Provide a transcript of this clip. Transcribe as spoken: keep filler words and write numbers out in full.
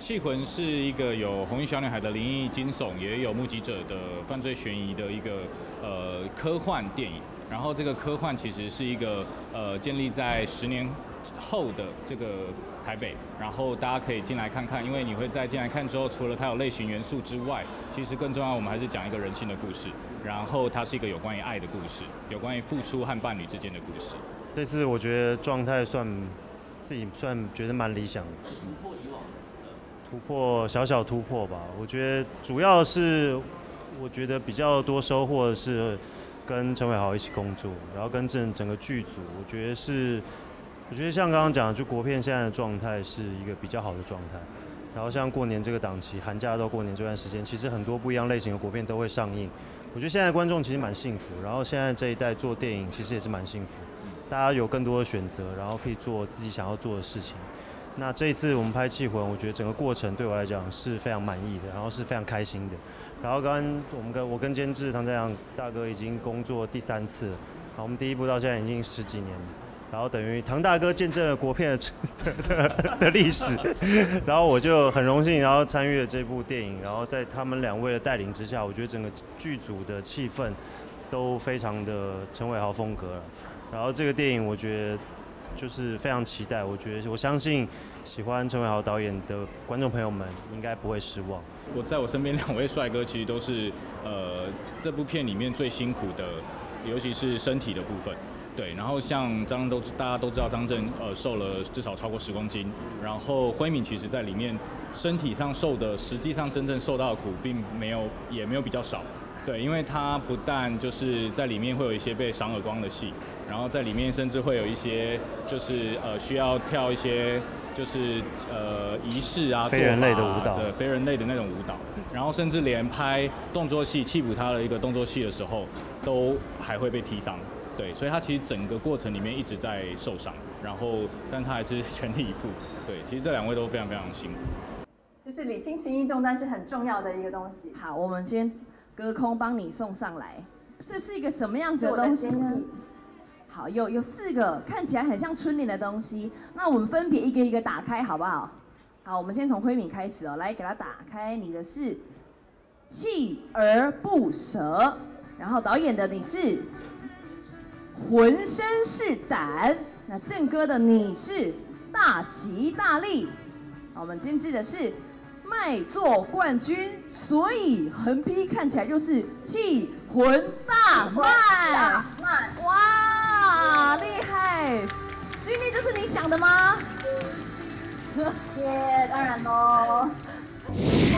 气魂》是一个有红衣小女孩的灵异惊悚，也有目击者的犯罪悬疑的一个呃科幻电影。然后这个科幻其实是一个呃建立在十年后的这个台北，然后大家可以进来看看，因为你会在进来看之后，除了它有类型元素之外，其实更重要，我们还是讲一个人性的故事。然后它是一个有关于爱的故事，有关于付出和伴侣之间的故事。 这次我觉得状态算自己算觉得蛮理想的，突破以往的突破小小突破吧。我觉得主要是我觉得比较多收获的是跟陈伟豪一起工作，然后跟整整个剧组，我觉得是我觉得像刚刚讲的，就国片现在的状态是一个比较好的状态。然后像过年这个档期，寒假到过年这段时间，其实很多不一样类型的国片都会上映。我觉得现在观众其实蛮幸福，然后现在这一代做电影其实也是蛮幸福，大家有更多的选择，然后可以做自己想要做的事情。那这一次我们拍《气魂》，我觉得整个过程对我来讲是非常满意的，然后是非常开心的。然后刚刚我们跟我跟监制唐在阳大哥已经工作第三次了，好，我们第一部到现在已经十几年了。然后等于唐大哥见证了国片的的的的历史，然后我就很荣幸，然后参与了这部电影，然后在他们两位的带领之下，我觉得整个剧组的气氛都非常的陈伟豪风格了。然后这个电影我觉得就是非常期待，我觉得我相信喜欢陈伟豪导演的观众朋友们应该不会失望。 我在我身边两位帅哥其实都是呃这部片里面最辛苦的，尤其是身体的部分。对，然后像张都大家都知道，张震呃瘦了至少超过十公斤，然后辉敏其实在里面身体上受的，实际上真正受到的苦并没有也没有比较少。对，因为他不但就是在里面会有一些被赏耳光的戏，然后在里面甚至会有一些就是呃需要跳一些就是呃仪式啊、 非人类的舞蹈， 对，非人类的那种舞蹈，然后甚至连拍动作戏、替补他的一个动作戏的时候，都还会被踢伤。对，所以他其实整个过程里面一直在受伤，然后但他还是全力以赴。对，其实这两位都非常非常辛苦。 就是礼轻情意重，但是很重要的一个东西。 好，我们先隔空帮你送上来。这是一个什么样子的东西呢？好，有有四个看起来很像春联的东西，那我们分别一个一个打开，好不好？好，我们先从辉敏开始哦，来给它打开。你的是锲而不舍，然后导演的你是浑身是胆，那正哥的你是大吉大利，我们监制的是卖座冠军，所以横批看起来就是气魂大卖。哇，厉害！君丽，这是你想的吗？ 耶，当然喽。